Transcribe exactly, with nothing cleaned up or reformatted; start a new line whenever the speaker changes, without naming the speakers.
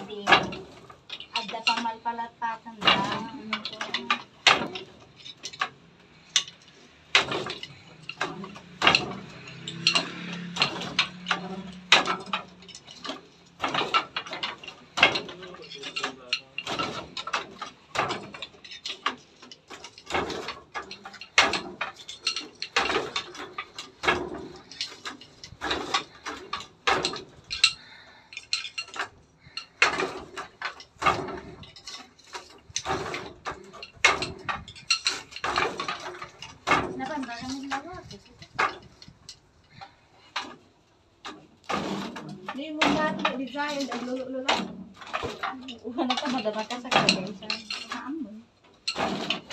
hindi. Agda pang malpalatpatan lang. Ano to?
Hindi mo natin design ang lulo-lulo.
Uha na ka, madama ka sa kagay sa kaamon.